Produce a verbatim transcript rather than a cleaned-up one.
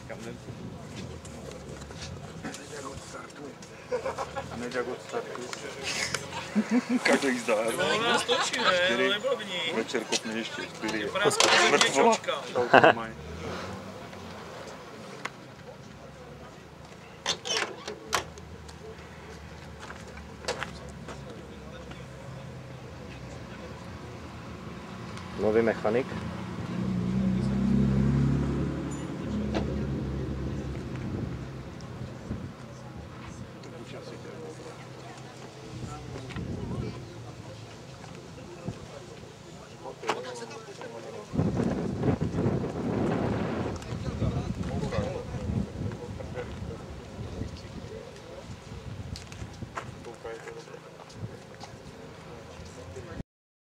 Kam ne? Neď odstartuje. Neď jak odstartuje. Každý jízdá. No, no, stočí, ne? No, neblbní. Večer kopne ještě čtyři. Vypadá to, že mě čočka. Nový mechanik.